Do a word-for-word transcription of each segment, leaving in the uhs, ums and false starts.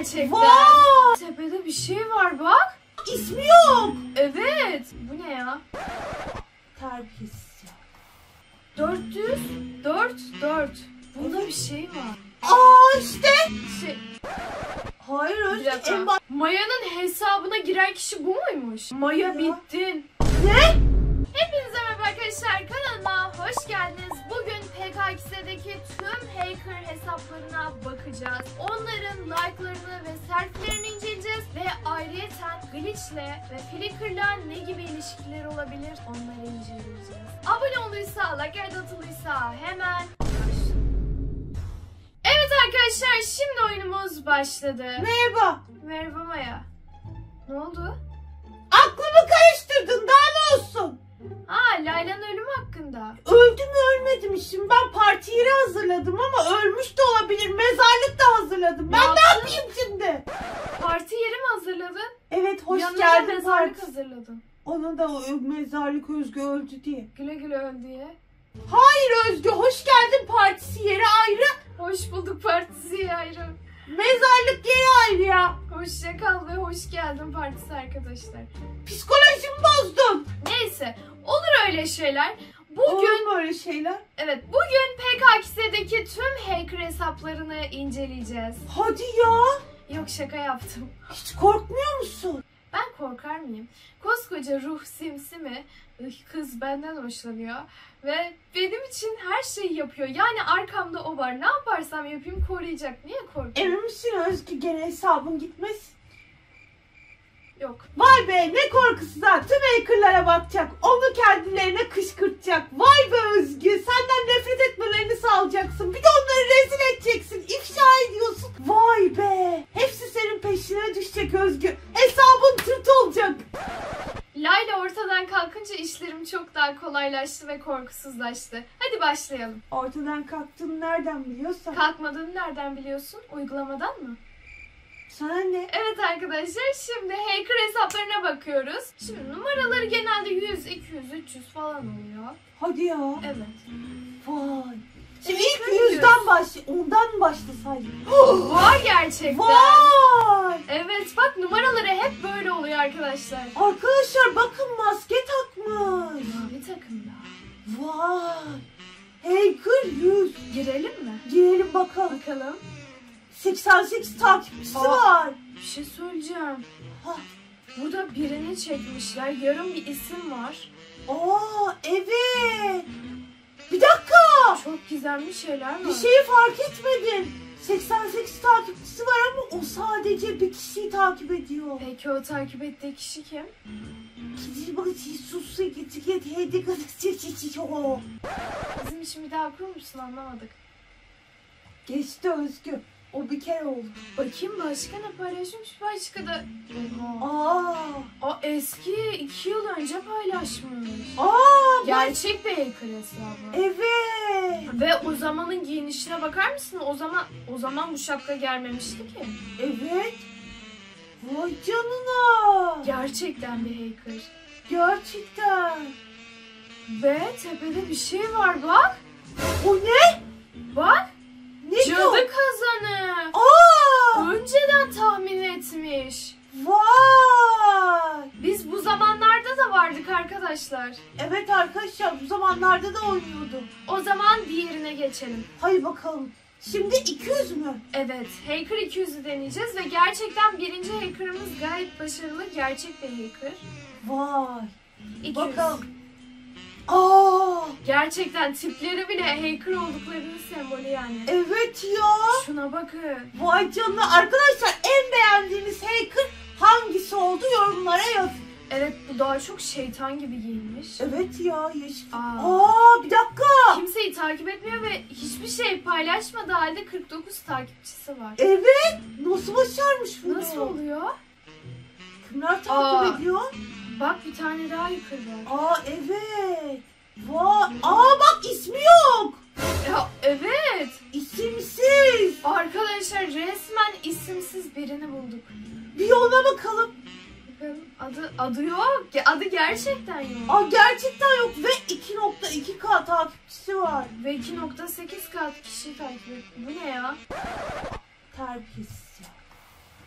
gerçekten. Wow. Tepede bir şey var bak. İsmi yok. Evet. Bu ne ya? Terbiyesiz ya. dört yüz dört dört. Bunda bir şey var. Aa işte. Şey... Hayır Bir Özgü. dakika. En baş... Maya'nın hesabına giren kişi bu muymuş? Maya Ya. bittin. Ne? Hepinize merhaba arkadaşlar, kanalıma hoş geldiniz. Bugün P K X D'deki tüm hacker hesaplarına bakacağız. Onların like'larını ve selfie'lerini inceleyeceğiz. Ve ayrıyeten glitch'le ve flicker'la ne gibi ilişkileri olabilir onları inceleyeceğiz. Abone olduysa, like atılıysa hemen başlayalım. Evet arkadaşlar, şimdi oyunumuz başladı. Merhaba. Merhaba Maya. Ne oldu? Aklımı karıştırdın, daha ne olsun? Aa, Layla'nın ölümü hakkında. Öldü mü ölmedi mi? Şimdi ben parti yeri hazırladım ama ölmüş de olabilir. Mezarlık da hazırladım. Ben Ne ne yapayım şimdi? Parti yeri mi hazırladın? Evet, hoş Yanına geldin mezarlık parti. hazırladım. Ona da o mezarlık Özgü öldü diye. Güle güle öl diye. Hayır Özgü, hoş geldin partisi yeri ayrı. Hoş bulduk partisi ayrı. Mezarlık yeri ayrı ya. Hoşça kal ve hoş geldin partisi arkadaşlar. Psikolojimi bozdun. Neyse, olur öyle şeyler. Bugün Bugün mu öyle şeyler? evet bugün P K X D'deki tüm hacker hesaplarını inceleyeceğiz. Hadi ya. Yok, şaka yaptım. Hiç korkmuyor musun? Ben korkar mıyım? Koskoca ruh simsi mi? Kız benden hoşlanıyor ve benim için her şeyi yapıyor. Yani arkamda o var. Ne yaparsam yapayım koruyacak. Niye korkuyorum? Emin misin Özgü, gene hesabın gitmez? Yok. Vay be, ne korkusu da tüm hackerlara bakacak. Onu kendilerine kışkırtacak. Vay be Özgü, senden nefret etmelerini sağlayacaksın. Bir de onları rezil edeceksin. İfşa ediyorsun. Vay be. Hepsi senin peşine düşecek Özgü. Hesabın tırt olacak. Layla ortadan kalkınca işlerim çok daha kolaylaştı ve korkusuzlaştı. Hadi başlayalım. Ortadan kalktığını nereden biliyorsan. Kalkmadığını nereden biliyorsun? Uygulamadan mı? Sana ne? Evet arkadaşlar, şimdi hacker hesaplarına bakıyoruz. Şimdi numaraları genelde yüz, iki yüz, üç yüz falan oluyor. Hadi ya. Evet. Vay. Şimdi Hacker ilk yüzden başla. Ondan mı başlasaydım? Var gerçekten. Vay. Evet bak, numaraları hep böyle oluyor arkadaşlar. Arkadaşlar bakın, maske takmış. Mavi takımda. Vay. Hacker yüz. Girelim mi? Girelim bakalım. Bakalım. seksen sekiz takipçisi Aa. var. Bir şey söyleyeceğim. Ha. Burada birini çekmişler. Yarın bir isim var. Aa evet. Bir dakika. Çok gizemli şeyler var. Bir şeyi fark etmedin. seksen sekiz takipçisi var ama o sadece bir kişiyi takip ediyor. Peki o takip ettiği kişi kim? Bizim için bir daha okur musun? Anlamadık. Geçti Özgü. O bir kere oldu. Bakayım başka ne paylaşmış? Başka da... Oha. Aa. Aa, eski iki yıl önce paylaşmış. Aa. Gerçek bir hacker hesabı. Evet. Ve o zamanın giyinişine bakar mısın? O zaman o zaman bu şapka gelmemişti ki. Evet. Vay canına. Gerçekten bir hacker. Gerçekten. Ve tepede bir şey var bak. O ne? Bak. Ne Cadı diyor? kazanı. Aa. Önceden tahmin etmiş. Vay. Biz bu zamanlarda da vardık arkadaşlar. Evet arkadaşlar, bu zamanlarda da oynuyordum. O zaman diğerine geçelim. Hadi bakalım. Şimdi iki yüz mü? Evet, Hacker iki yüz'ü deneyeceğiz ve gerçekten birinci hacker'ımız gayet başarılı, gerçek bir hacker. Vay. iki yüz. Bakalım. Aa. Gerçekten tipleri bile hacker olduklarının sembolü yani. Evet ya. Şuna bakın. Vay canına. Arkadaşlar, en beğendiğiniz hacker hangisi oldu, yorumlara yazın. Evet, bu daha çok şeytan gibi giyinmiş. Evet ya, yeşil. Aa. Aa, bir dakika. Kimseyi takip etmiyor ve hiçbir şey paylaşmadığı halde kırk dokuz takipçisi var. Evet. Nasıl başarmış bunu? Nasıl oluyor? Kimler takip Aa. ediyor? Bak, bir tane daha hacker var. Aa evet. Vay. Aa bak, ismi yok. Ya evet. İsimsiz. Arkadaşlar, resmen isimsiz birini bulduk. Bir ona bakalım. Bakın, adı adı yok. Adı gerçekten yok. Aa gerçekten yok ve iki nokta iki K takipçisi var. Ve iki nokta sekiz K kişi takip ediyor. Bu ne ya? Terbiyesiz ya.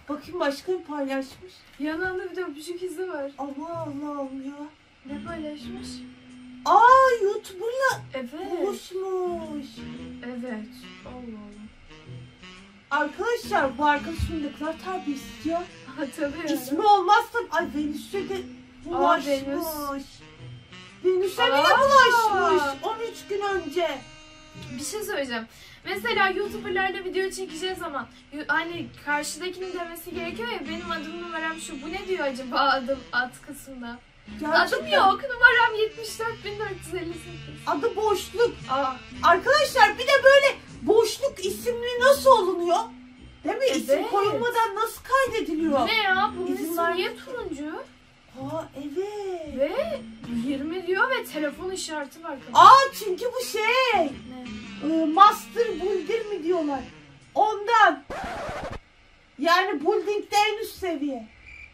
Bakayım başka bir paylaşmış. Yanında bir de öpücük izi var. Allah Allah'ım ya. Ne paylaşmış? Aa YouTuber'la Evet. buluşmuş. Evet. Allah Allah. Arkadaşlar bu arkadaşım ne kadar terbiyesiz ya. Hatırlıyorum. İsmi olmazsa ay Venüs'e de bulaşmış. Venüs. Venüs'e Aa. bile bulaşmış. on üç gün önce. Bir şey söyleyeceğim. Mesela YouTuber'larla video çekeceği zaman hani karşıdakinin demesi gerekiyor ya, benim adım numaram şu. Bu ne diyor acaba adım ad kısmında? Gerçekten. Adım yok. Numaram yetmiş dört bin dört yüz elli sekiz. Adı boşluk. Aa, Arkadaşlar bir de böyle boşluk isimli nasıl olunuyor? Değil mi? Evet. İsim koyulmadan nasıl kaydediliyor? ne ya? Bunun İzin ismi ver- niye turuncu? Aa evet. Ve yirmi diyor ve telefon işareti var. Aa çünkü bu şey. Ne? e, Master Builder mi diyorlar? Ondan. Yani building'de en üst seviye.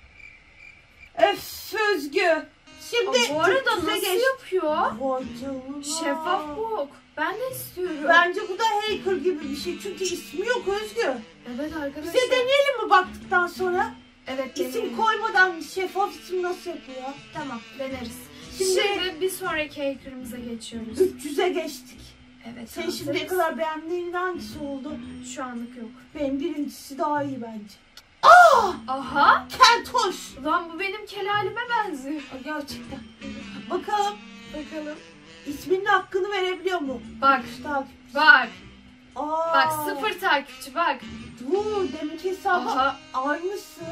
Öf Özgü. Şimdi Aa, bu arada Türkçe'ye nasıl geç- yapıyor? Vay canına. Şeffaf book. Ben de istiyorum. Bence bu da hacker gibi bir şey. Çünkü ismi yok Özgü. Evet arkadaşlar. Bize deneyelim mi baktıktan sonra? Evet İsim deneyelim. koymadan şeffaf isim nasıl yapıyor? Tamam deneriz. Şimdi- Şimdi, bir sonraki hacker'ımıza geçiyoruz. üç yüze geçtik. Evet. Sen hazırız. şimdiye kadar beğendiğin hangisi oldu? Şu anlık yok. Benim birincisi daha iyi bence. Aha! Keltoş. Lan bu benim kelalime benziyor. Aa, gerçekten. Bakalım Bakalım. isminin hakkını verebiliyor mu? Bak. Takip. Bak. Aa, Bak sıfır takipçi bak. Dur deminki hesabı Aha. aynısı.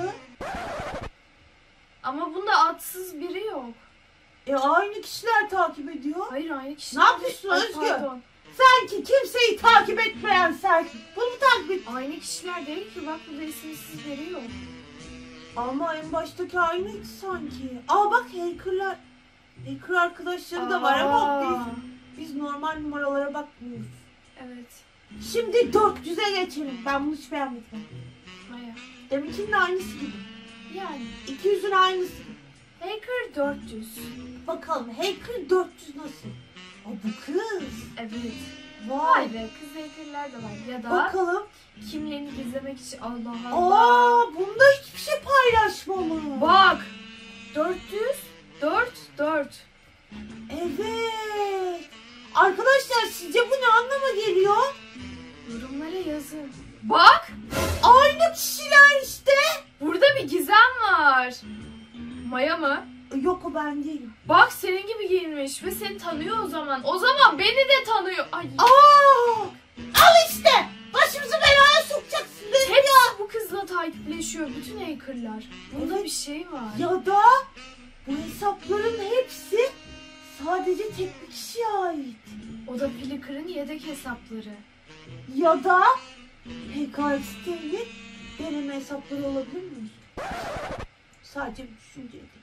Ama bunda adsız biri yok. E aynı kişiler takip ediyor. Hayır aynı kişi. Ne yapıyorsun Ay, Özgür? pardon. Sanki kimseyi takip etmeyen sen. Bunu takip et. Aynı kişiler değil ki, bak burada isimsiz biri yok. Ama en baştaki aynıydı sanki. Aa bak hackerlar. Hacker arkadaşları da var ama Aa, biz, biz normal numaralara bakmıyoruz. Evet. Şimdi dört yüze geçelim. Ben bunu hiç beğenmedim. Hayır. Deminkinin aynısı gibi. Yani. iki yüzün aynısı gibi. Hacker dört yüz. Bakalım hacker dört yüz nasıl? Aa bu kız. Evet. Vay. Vay be, kız hackerlar da var. Ya da Bakalım. kimliğini gizlemek için. Allah Allah. Aa bunda hiçbir şey paylaşmamış. Bak. dört yüz. dört dört. Evet. Arkadaşlar sizce bu ne anlama geliyor? Yorumlara yazın. Bak. Aynı kişiler işte. Burada bir gizem var. Maya mı? Yok o ben değilim. Bak senin gibi giyinmiş ve seni tanıyor o zaman. O zaman beni de tanıyor. Ay. Aa! Al işte. Başımızı belaya sokacaksın dedim Hepsi ya. bu kızla takipleşiyor. Bütün hackerlar. Bunda Evet. bir şey var. Ya da bu hesapların hepsi sadece tek bir kişiye ait. O da Flickr'ın yedek hesapları. Ya da P K X'te'nin deneme hesapları olabilir mi? Sadece bir düşünceydi.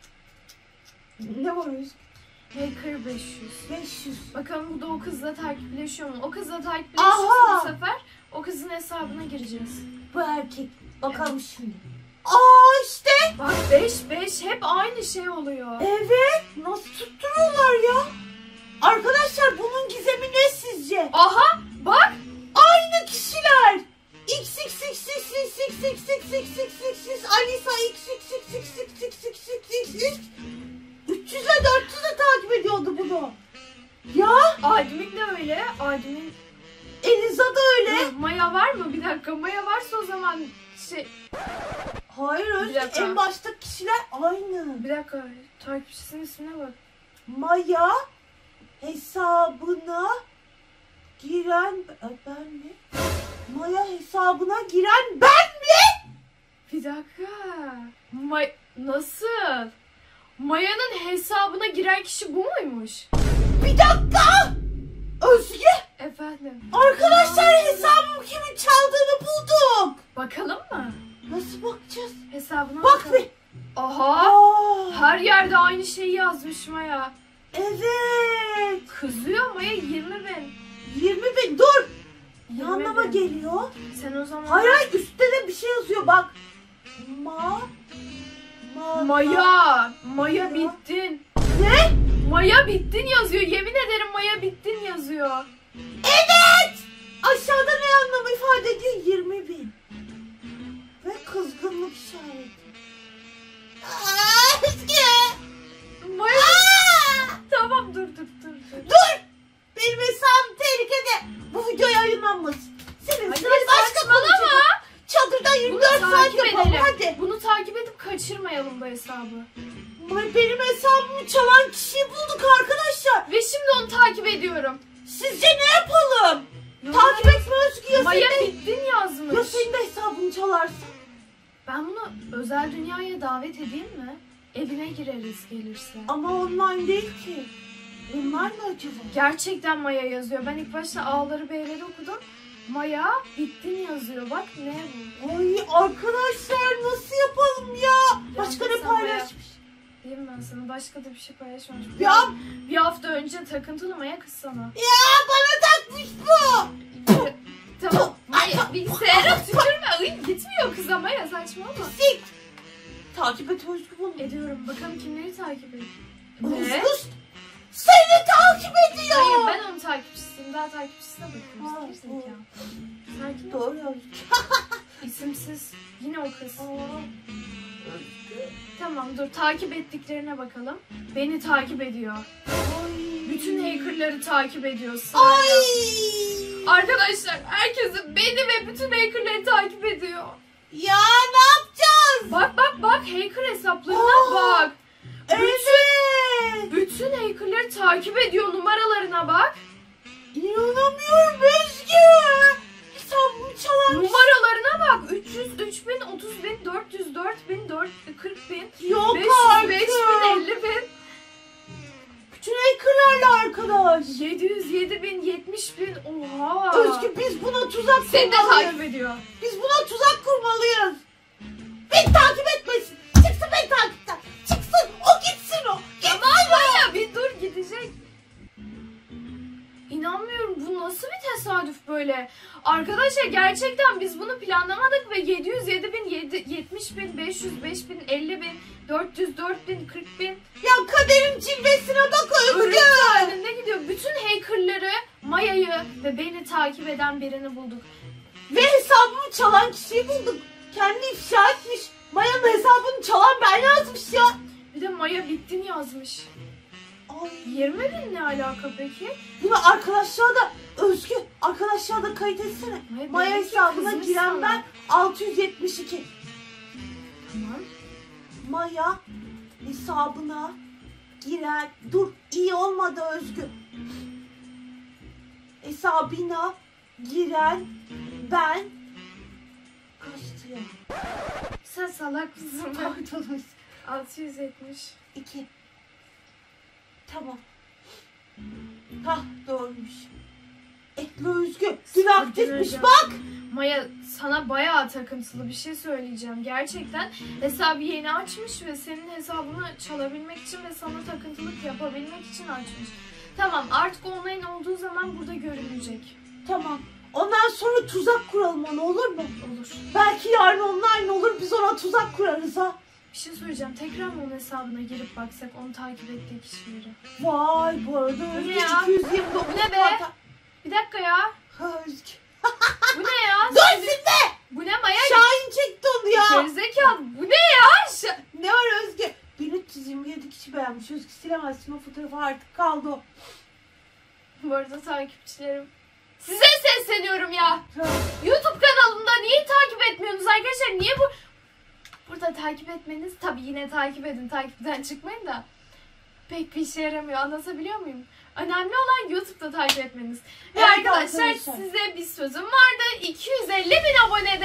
Ne var Özgür? Hacker beş yüz. beş yüz. Bakalım bu da o kızla takipleşiyor mu? O kızla Aha! takipleşiyorsa bu sefer o kızın hesabına gireceğiz. Bu erkek. Bakalım şimdi. Aa işte. Bak beş beş hep aynı şey oluyor. Evet. Nasıl tutturuyorlar ya? Arkadaşlar bunun gizemi ne sizce? Aha bak. Aynı kişiler. X X X X X X X X X X X X Alisa X X X X X X X X X X üç yüze dört yüze takip ediyordu bunu. Ya Admin de öyle. Admin. Eliza da öyle. Dur, Maya var mı? Bir dakika. Maya varsa o zaman şey. Hayır Bir Özgür dakika. en baştaki kişiler aynı. Bir dakika. Takipçisinin ismine bak. Maya hesabına giren Ay, ben mi? Maya hesabına giren ben mi? Bir dakika. May Nasıl? Maya'nın hesabına giren kişi bu muymuş? Bir dakika. Özgür Efendim. arkadaşlar hesabımı kimin çaldığını bulduk. Bakalım mı? Nasıl bakacağız? Hesabına Bak bakalım. bir. Aha. Aa, Her yerde aynı şeyi yazmış Maya. evet. Kızıyor Maya yirmi bin. yirmi bin dur. Ne yirmi anlama bin. geliyor? Sen o zaman... Hayır hayır üstte de bir şey yazıyor bak. Ma. Ma. Maya. Maya Maya. bittin. Ne? Maya bittin yazıyor. Yemin ederim Maya bittin yazıyor. Evet. Aşağıda ne anlamı ifade ediyor? yirmi bin. Ve kız Çok işareti. Aa, Özge. Maya. Aa! Tamam dur dur dur. Dur. Dur. Benim hesabım tehlikede. Bu video yayınlanmasın. Senin Hadi senin başka saçmalama. konuşalım. Çadırda yirmi Bunu dört saat takip yapalım edelim. hadi. Bunu takip edip kaçırmayalım bu hesabı. Ay, benim hesabımı çalan kişiyi bulduk arkadaşlar. Ve şimdi onu takip ediyorum. Sizce ne yapalım? Ya Takip Maya- etme Özgü ya Maya senin de, bittin yazmış. ya senin de hesabını çalarsın. Ben bunu özel dünyaya davet edeyim mi? Evine gireriz gelirse. Ama online değil ki. Online mı acaba? Gerçekten Maya yazıyor. Ben ilk başta A'ları B'leri okudum. Maya bittin yazıyor. Bak ne bu? Ay arkadaşlar nasıl yapalım ya? Başka ne sen Maya- paylaşmış? Diyeyim ben sana. Başka da bir şey paylaşmamış. Ya, Bir hafta önce takıntılı Maya kız sana. ya bana takmış bu. Tamam. Maya bilgisayara tükürme. Ay, gitmiyor kıza Maya saçmalama. Sik. Takip et Özgü bunu. Ediyorum. Bakalım kimleri takip ediyor. Özgü Ne? seni takip ediyor. Hayır ben onun takipçisiyim. Daha takipçisine Ha, bakıyoruz. Gerizekalı. Sakin ol. Doğru Özgü. İsimsiz. Yine o kız. Aa, Tamam dur takip ettiklerine bakalım. Beni takip ediyor. Ay. Bütün hackerları takip ediyor. Ay. Sırayla. Arkadaşlar herkesi beni ve bütün hackerları takip ediyor. Ya ne yapacağız? Bak bak bak hacker hesaplarına Aa. bak. Evet. Bütün hackerları takip ediyor numaralarına bak. İnanamıyorum Özgü. Hesabımı çalan Numaralarına bak. üç yüz, üç bin, otuz bin, dört yüz, dört bin, dört yüz, kırk bin, yok beş yüz, artık. beş bin, elli bin, Bütün hackerlarla arkadaş. yedi yüz, yedi bin, yetmiş bin. Oha. Özgü biz buna tuzak Seni de kurmalıyız. takip ediyor. Biz buna tuzak kurmalıyız. Beni takip etmesin. Çıksın beni takipten. Çıksın. O gitsin o. Gitsin Maya bir dur gidecek. İnanmıyorum bu nasıl bir tesadüf böyle. Arkadaşlar gerçekten biz bunu planlamadık ve yedi yüz, yedi bin, yetmiş bin, beş yüz, beş bin, elli bin, dört yüz, dört bin, kırk bin. Ya kaderin cilvesine bak Özgü. Örüntü halinde gidiyor. Bütün hackerları, Maya'yı ve beni takip eden birini bulduk. Ve hesabımı çalan kişiyi bulduk. Kendi ifşa etmiş. Maya'nın hesabını çalan ben yazmış ya. Bir de Maya bittin yazmış. Ay. yirmi bin ne alaka peki? Bunu arkadaşlar da Özgü arkadaşlar da kayıt etsene. Hayır, Maya belki hesabına kızmış giren sana. ben altı yüz yetmiş iki. Tamam. Maya hesabına giren dur iyi olmadı Özgü. Hesabına giren ben kaçtı ya? Sen salak mısın? Pardon Özgü. altı yüz yetmiş. İki. Tamam. Hah doğruymuş. Ekle Özgü. Dün aktifmiş Hocam. bak. Maya sana bayağı takıntılı bir şey söyleyeceğim. Gerçekten hesabı yeni açmış ve senin hesabını çalabilmek için ve sana takıntılık yapabilmek için açmış. Tamam artık online olduğu zaman burada görünecek. Tamam. Ondan sonra tuzak kuralım ona olur mu? Olur. Belki yarın online olur biz ona tuzak kurarız ha. Bir şey söyleyeceğim. Tekrar mı onun hesabına girip baksak onu takip ettiği kişileri? Vay bu arada Bu Özgü ne ya? iki yüz yirmi dokuz. Bu ne be? zaten. Bir dakika ya. Ha Özgü. Bu ne ya? Dur şimdi. Bu ne Maya? Şahin çekti onu ya. Gerizekalı. Bu ne ya? Ş- Ne var Özgü? bin üç yüz yirmi yedi kişi beğenmiş. Özgü silemezsin o fotoğrafı artık kaldı o. Bu arada takipçilerim. Size sesleniyorum ya. Ha. YouTube kanalımda niye takip etmiyorsunuz arkadaşlar? Niye bu... Burada takip etmeniz tabii yine takip edin. Takipten çıkmayın da. Pek bir işe yaramıyor. Anlatabiliyor muyum? Önemli olan YouTube'da takip etmeniz. Ve Evet arkadaşlar, arkadaşlar. size bir sözüm vardı. iki yüz elli bin abonede.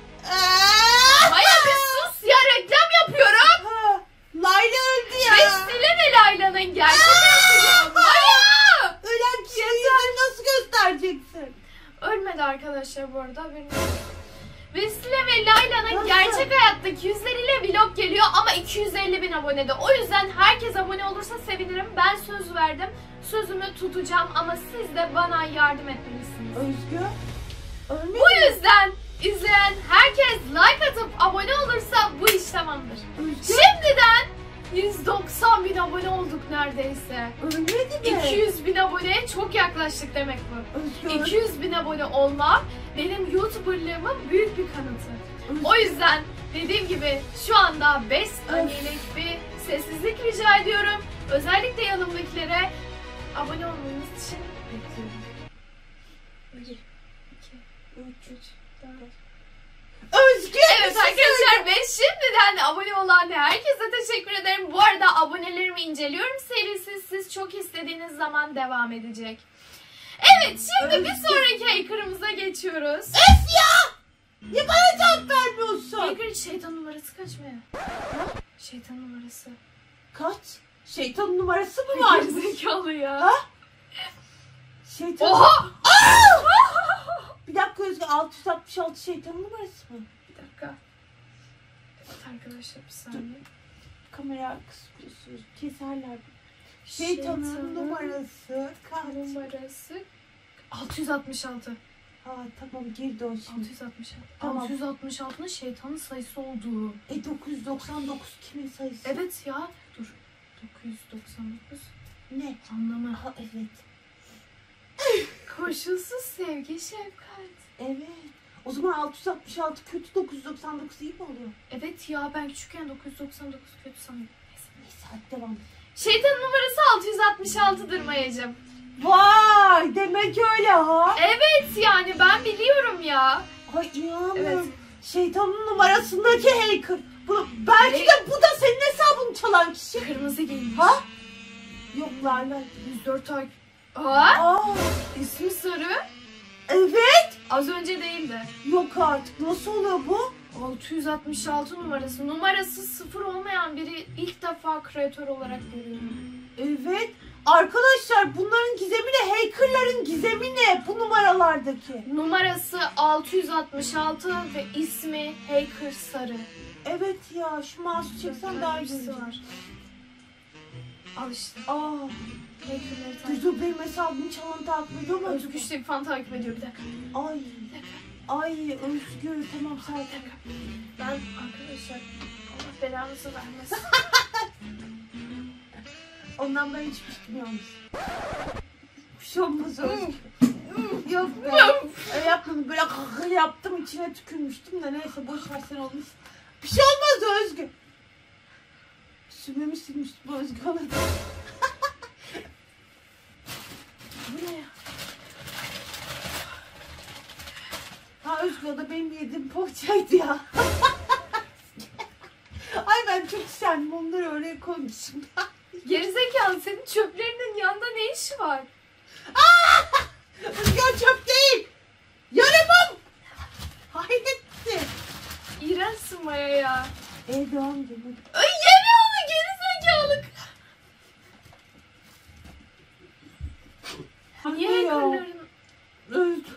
Aa! Maya bir sus ya reklam yapıyorum. Ha, Layla öldü ya. Vesile ve Layla'nın gerçek hayatı. Maya! Ölen kişinin yüzünü nasıl göstereceksin? Ölmedi arkadaşlar bu arada. Haberiniz olsun. Vesile ve Layla'nın Nasıl? gerçek hayattaki yüzleriyle vlog geliyor ama iki yüz elli bin abonede. O yüzden herkes abone olursa sevinirim. Ben söz verdim. Sözümü tutacağım ama siz de bana yardım etmelisiniz. Özgü. Ölmedi. Bu yüzden izleyen herkes like atıp abone olursa bu iş tamamdır. Özgü. Şimdiden yüz doksan bin abone olduk neredeyse. Ölmedi mi? iki yüz bin aboneye çok yaklaştık demek bu. Özgü. iki yüz bin abone olmam benim YouTuber'lığımın büyük bir kanıtı. Özgü. O yüzden Dediğim gibi şu anda beş saniyelik bir sessizlik rica ediyorum. Özellikle yanımdakilere abone olmanız için bekliyorum. bir, iki, üç, dört. Özgür. Evet arkadaşlar, ve şimdiden abone olan herkese teşekkür ederim. Bu arada abonelerimi inceliyorum serisi siz çok istediğiniz zaman devam edecek. Evet, şimdi Özgür. bir sonraki hacker'ımıza geçiyoruz. Öf ya! Ya bana cevap vermiyorsun. Hacker'ın şeytan numarası kaç mı ya? Şeytan numarası. Kaç? Şeytan numarası mı var? Gerizekalı ya. Ha? Şeytan... Oha! Bir dakika Özgür, altı yüz altmış altı şeytan numarası mı? Bir dakika. Evet arkadaşlar, bir saniye. Kamera arkası kurusu keserler. Şeytanın Şeytanın numarası kaç? Numarası altı yüz altmış altı. Ha tamam, girdi o şimdi. altı yüz altmış altı. Tamam. altı yüz altmış altının şeytanın sayısı olduğu. E dokuz yüz doksan dokuz kimin sayısı? Evet ya. Dur. dokuz yüz doksan dokuz. Ne? Anlamı. Ha evet. Koşulsuz sevgi, şefkat. Evet. O zaman altı yüz altmış altı kötü, dokuz yüz doksan dokuz iyi mi oluyor? Evet ya, ben küçükken dokuz yüz doksan dokuz kötü sanıyordum. Neyse. Neyse hadi devam et. Şeytanın numarası altı yüz altmış altı'dır Mayacığım. Vay, demek öyle ha. Evet yani ben biliyorum ya. Ay inanmıyorum. Evet. Şeytanın numarasındaki hacker. Bu, belki Ne? de bu da senin hesabını çalan kişi. Kırmızı giymiş. Ha? Yok Lala. yüz dört ay. Aa, Aa, ismi sarı. evet. Az önce değildi. Yok artık. Nasıl oluyor bu? altı yüz altmış altı numarası. Numarası sıfır olmayan biri ilk defa kreatör olarak görüyorum. Evet. Arkadaşlar bunların gizemi ne? Hackerların gizemi ne? Bu numaralardaki. Numarası altı yüz altmış altı ve ismi Hacker Sarı. Evet ya, şu mouse'u çeksen daha iyi Birisi olur. var. Al işte. Aa, Hacker'ları takip Düzü benim hesabımı çalan takip ediyor mu? acaba? Özgüç de bir fan takip ediyor, bir dakika. Ay, Bir dakika. ay Özgür, tamam Bir sakin. dakika. Ben arkadaşlar Allah belanızı vermesin. Ondan ben içmiştim yalnız. Bir şey olmaz Özgür. Yok be. Öyle yapmadım, böyle kakır yaptım, içine tükürmüştüm de neyse boş ver sen olmuş. Bir şey olmaz Özgür. Sümemi silmiştim bu Özgür ona. Bu ne ya? Ha Özgür, o da benim yediğim poğaçaydı ya. Ay ben çok sendim, onları oraya koymuşum. Gerizekalı, senin çöplerinin yanında ne işi var? Özgür çöp değil. Yarımım. Hayretti. İğrençsin Maya ya. E devam edelim. Ay yeme onu, gerizekalı. Niye Anne ya. hackerların... Özgür.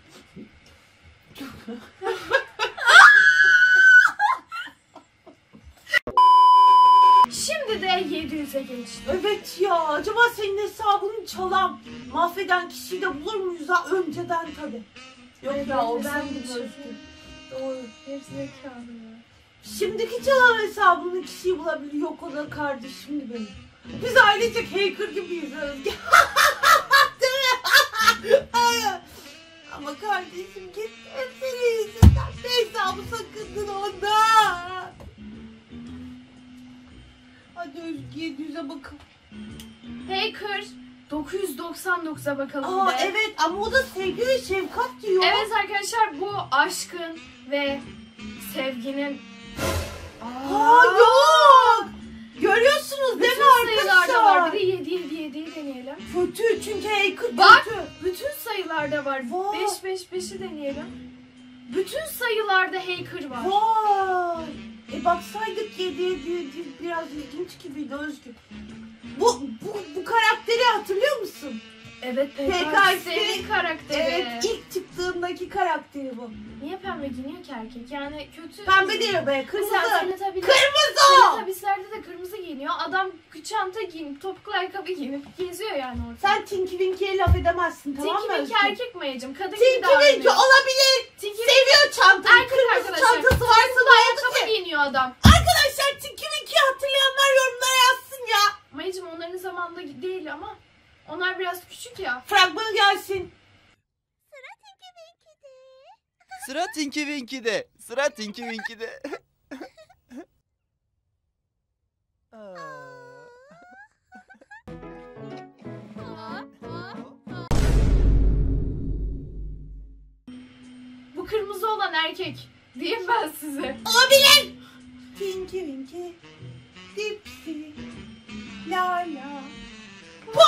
Şimdi de yedi yüze geçti. Evet ya, acaba senin hesabını çalan, mahveden kişiyi de bulur muyuz ha önceden tabi. Yok Evet, ya, o ben ben de gibi şey- Özgür. Doğru. Gerizekalı ya. Şimdiki çalan hesabını kişiyi bulabilir, yok o da kardeşim benim. Biz ailecek hacker gibiyiz Özgür. Değil mi? Ama kardeşim gitti, senin yüzünden bir hesabı sakındın ondan. Hadi Özgür, yedi yüze bakalım. Hacker dokuz yüz doksan dokuza bakalım. Aa bir de. evet, ama o da sevgi ve şefkat diyor. Evet arkadaşlar, bu aşkın ve sevginin... Aa yok. Görüyorsunuz değil mi Bütün sayılarda var. arkadaşlar? Bir de yedi yedi yediyi deneyelim. Kötü, çünkü hacker Bak. kötü. Bütün sayılarda var. Vay. beş beş beşi deneyelim. Bütün sayılarda hacker var. Vay. E baksaydık yedi yedi yedi biraz ilginç gibiydi Özgür. Bu, bu, bu karakteri hatırlıyor musun? Evet, P K P X K X'in karakteri. Evet, ilk çıktığındaki karakteri bu. Niye pembe giyiniyor ki erkek? Yani kötü. Pembe değil be, kırmızı. Mesela Teletubbies- Kırmızı! Teletubbies'lerde de kırmızı giyiniyor. Adam çanta giyinip, topuklu ayakkabı giyinip geziyor yani orada. Sen Tinky Winky'ye laf edemezsin, tamam mı Tinky Winky Özgür? erkek mayacım. Kadın gibi Tinky Winky davranıyor. olabilir. Tinky Seviyor çantayı. erkek Kırmızı arkadaşlar. çantası varsa Topuklu ne oldu ayakkabı ki? giyiniyor adam. Arkadaşlar Tinky Winky'yi hatırlayanlar yorumlara yazsın ya. Mayacım onların zamanında değil ama onlar biraz küçük ya. Fragmanı gelsin. Sıra Tinky Winky'de. Sıra Tinky Winky'de. Bu kırmızı olan erkek diyeyim ben size. Olabilir. Tinky Winky, Dipsy, La La, Po,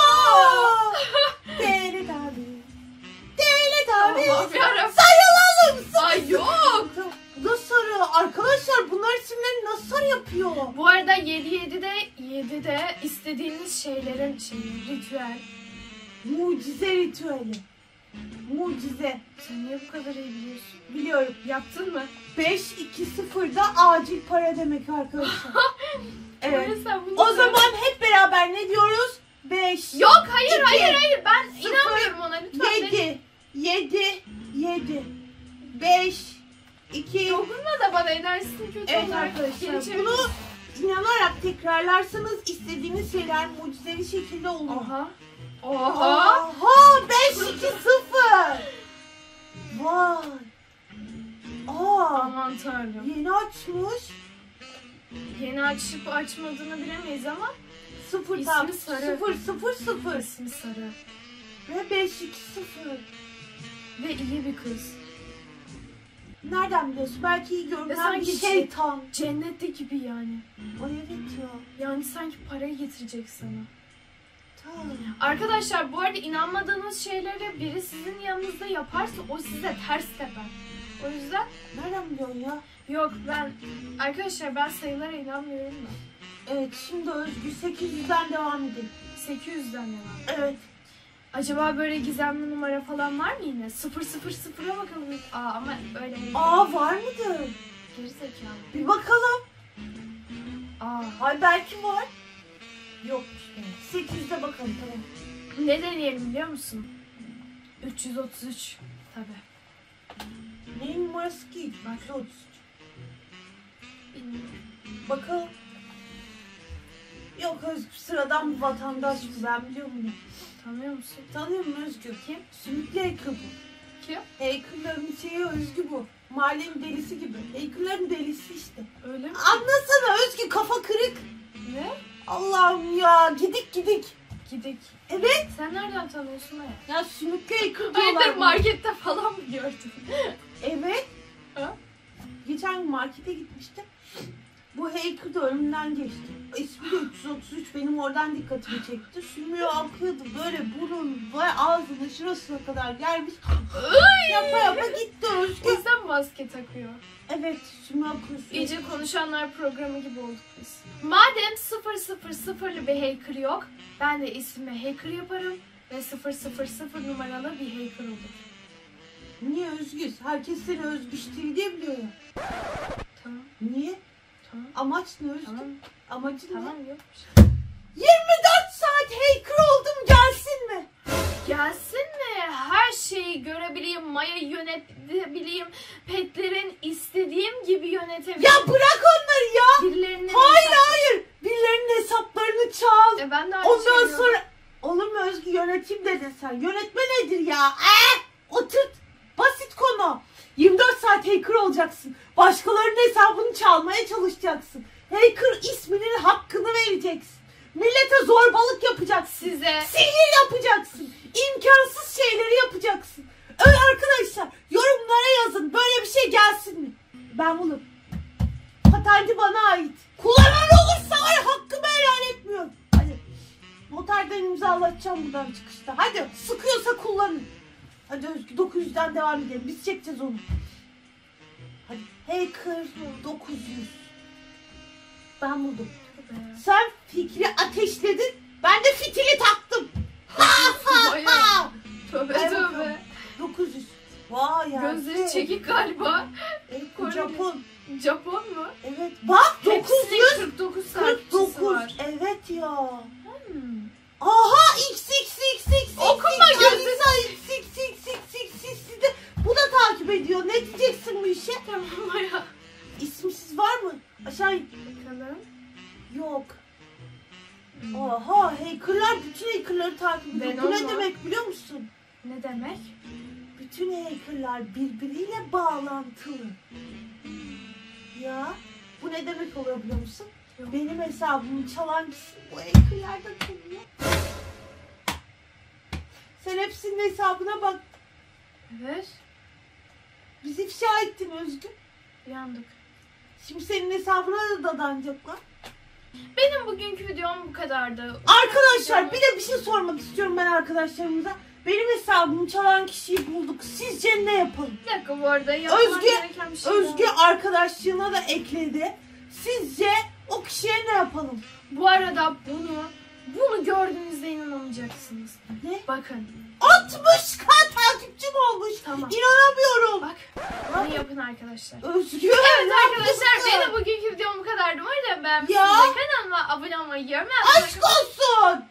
Deli Tabi, Deli Tabi. Allah'ım yarabbim. Sayılalım. Ay yok. Bu da sarı. Arkadaşlar bunlar isimleri nasıl sarı yapıyor? Bu arada yedi yedide yedide istediğiniz şeylerin şeyi, ritüel. Mucize ritüeli. Mucize. Sen niye bu kadar iyi biliyorsun? Biliyorum. Yaptın mı? beş iki sıfırda acil para demek arkadaşlar. Evet. Öyle sen bunu O söyle. zaman hep beraber ne diyoruz? beş. Yok hayır iki, hayır hayır ben sıfır, inanmıyorum ona lütfen. yedi. yedi. yedi. beş. iki. Dokunma da bana enerjisini kötü Evet olarak arkadaşlar. geçirelim. Bunu inanarak tekrarlarsanız istediğiniz şeyler mucizevi şekilde olur. Oha. Oha. Aha, beş iki sıfır. Vay. Aa, Aman tanrım. yeni açmış. Yeni açıp açmadığını bilemeyiz ama Sıfır İsmi tam. sarı. Sıfır sıfır sıfır. ismi sarı. Ve beş iki sıfır. Ve iyi bir kız. Nereden biliyorsun? Belki iyi görünen sanki bir şeytan. Cennette gibi yani. Ay evet ya. Yani sanki parayı getirecek sana. Tamam. Arkadaşlar bu arada inanmadığınız şeyleri biri sizin yanınızda yaparsa o size ters teper. O yüzden Nereden biliyorsun ya? yok ben arkadaşlar ben sayılara inanmıyorum da. Evet şimdi Özgür sekiz yüzden devam edelim. sekiz yüzden ya. Evet. Acaba böyle gizemli numara falan var mı yine? sıfır sıfır sıfıra bakalım. Aa ama öyle değil. Aa var mıdır? Geri zekalı. Bir bakalım. Aa. Ay belki var. Yokmuş demek. sekiz yüze bakalım tamam. Ne deneyelim biliyor musun? üç yüz otuz üç. Tabii. Neyin numarası ki? Bak. üç yüz otuz üç. Bilmiyorum. Bakalım. Yok Özgür sıradan bir vatandaş bu, ben biliyorum bunu. Tanıyor musun? Tanıyor musun Özgür? Kim? Sümüklü hacker bu. Kim? Hackerların şeyi Özgü bu. Mahallenin delisi gibi. Hackerların delisi işte. Öyle mi? Anlasana Özgü, kafa kırık. Ne? Allah'ım ya, gidik gidik. Gidik. Evet. Sen nereden tanıyorsun ya? Ya sümüklü hacker diyorlar. Hayırdır buna. markette falan mı gördün? Evet. Ha? Geçen gün markete gitmiştim. Bu hacker da önümden geçti. İsmi de üç yüz otuz üç, benim oradan dikkatimi çekti. Sümüğü akıyordu böyle, burun ve ağzının şurasına kadar gelmiş. Yapa yapa gitti O Özgür. yüzden maske takıyor. Evet, sümüğü akıyor. İyice konuşanlar programı gibi olduk biz. Madem sıfır sıfır sıfırlı bir hacker yok, ben de ismi hacker yaparım ve sıfır sıfır sıfır numaralı bir hacker olur. Niye Özgür? Herkes seni Özgür değil diye biliyor ya. Tamam, Niye? tamam, Amaç ne Özgür? tamam, Amacın ne? tamam yokmuş. yirmi dört saat hacker oldum, gelsin mi? Gelsin mi? Her şeyi görebileyim, Maya'yı yönetebileyim, petlerin istediğim gibi yönetebileyim. Ya bırak onları ya. Birilerinin Hayır hayır. Birilerinin hesaplarını çal. E ben de aynı Ondan şeyi sonra olur mu Özgür, yönetim dedin sen. Yönetme nedir ya? Ee, oturt. Basit konu. yirmi dört saat hacker olacaksın. Başkalarının hesabını çalmaya çalışacaksın. Hacker isminin hakkını vereceksin. Millete zorbalık yapacaksın. size Sihir yapacaksın. İmkansız şeyleri yapacaksın. Öyle arkadaşlar, yorumlara yazın. Böyle bir şey gelsin mi? Ben bunu patenti bana ait. Kullanan olursa var ya, hakkımı helal etmiyorum. Hadi. Noterden imzalatacağım buradan çıkışta. Hadi sıkıyorsa kullanın. Hadi Özgür, dokuz yüzden devam edelim. Biz çekeceğiz onu. Hadi. Hacker dokuz yüz. Ben buldum. Sen fikri ateşledin. Ben de fitili taktım. Maya. Tövbe Ay tövbe. bakalım. dokuz yüz. Vay ya. Gözleri çekik galiba. Evet, Koreli. Japon. Japon mu? Evet. Bak dokuz Hepsinin yüz kırk dokuz kırk takipçisi dokuz. var. Evet ya. Hmm. Aha x x x x. Okuma gözünü. x x x x x x de bu da takip ediyor. Ne diyeceksin bu işe? Tamam Maya. İsmsiz var mı? Aşağı Bakalım. yok. Hmm. Aha, hackerlar bütün hackerları takip ediyor. Ben Bu ne olmam. demek biliyor musun? Ne demek? Bütün hackerlar birbiriyle bağlantılı. Ya bu ne demek oluyor biliyor musun? Yok. Benim hesabımı çalan kişi bu hackerlerden tanıyor. Sen hepsinin hesabına bak. Evet. Bizi ifşa ettin Özgü. Yandık. Şimdi senin hesabına da dadanacaklar. Benim bugünkü videom bu kadardı. Arkadaşlar bir de bir şey sormak istiyorum ben arkadaşlarımıza. Benim hesabımı çalan kişiyi bulduk. Sizce ne yapalım? Bir dakika bu arada yapmam Özgü, gereken bir şey Özgü var. arkadaşlığına da ekledi. Sizce o kişiye ne yapalım? Bu arada bunu bunu gördüğünüzde inanamayacaksınız. Ne? Bakın. altmış k takipçim olmuş. Tamam. İnanamıyorum. Bak. Bunu yapın arkadaşlar. Özgü. Evet ne arkadaşlar yapıyorsun? benim bugünkü videom bu kadardı. Umarım beğenmişsiniz. Ya. Kanalıma abone olmayı, yorum Aşk olsun.